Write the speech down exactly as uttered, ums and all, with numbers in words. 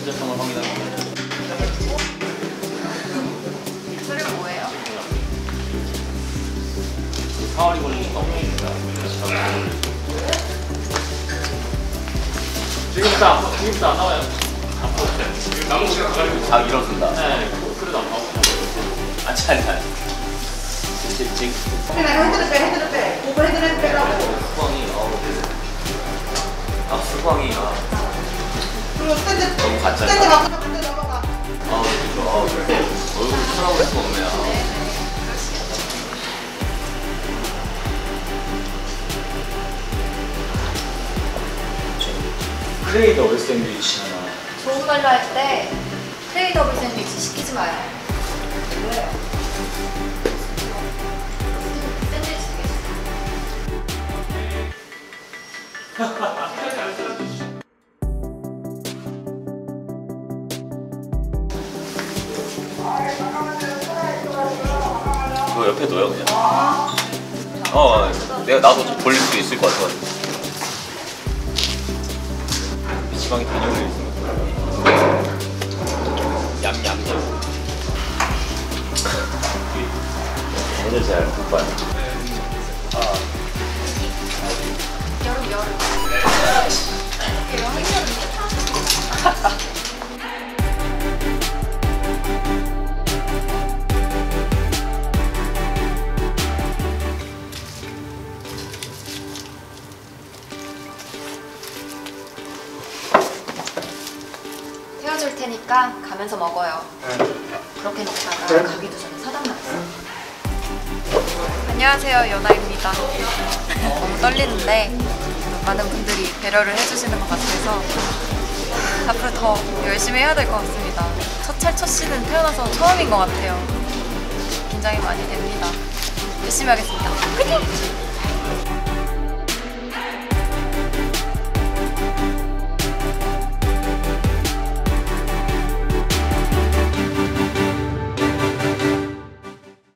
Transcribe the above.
진짜성을 확인합니다. 술은 뭐예요? 사월이 걸리니까 없습니다. 지금부터 지금부터 안 나와요. 남은 시간 가지고 다 일어선다. 네, 그래도 안 나오고. 아, 잘 잘. 지금 그냥 핸들을 빼, 핸들을 빼. 오버 핸들을 빼라고. 수광이 어. 아, 수광이 아. 그리고 스탠드, 너무 가짜다. 스탠드 갖고 스탠드 넘어가. 아, 그죠. 아, 그래. 얼굴 쳐다볼 수가 없네. 아. 크레이 더블 샌드위치 하나. 좋은 말로 할 때 트레이 더블 샌드위치 시키지 마요. 왜요? 샌드위치 그거 옆에 둬요, 그냥. 어, 내가 나도 좀 돌릴 수도 있을 것 같아. 지방이 근육을 있으면 얌얌얌. 오늘 잘 못 봐요. 여름 여름. 여름 태워줄 테니까 가면서 먹어요. 그렇게 먹다가 가기도 전에 사단 났어요. 안녕하세요, 연아입니다. 너무 떨리는데 많은 분들이 배려를 해주시는 것 같아서 앞으로 더 열심히 해야 될 것 같습니다. 첫 찰, 첫 시는 태어나서 처음인 것 같아요. 긴장이 많이 됩니다. 열심히 하겠습니다. 화이팅!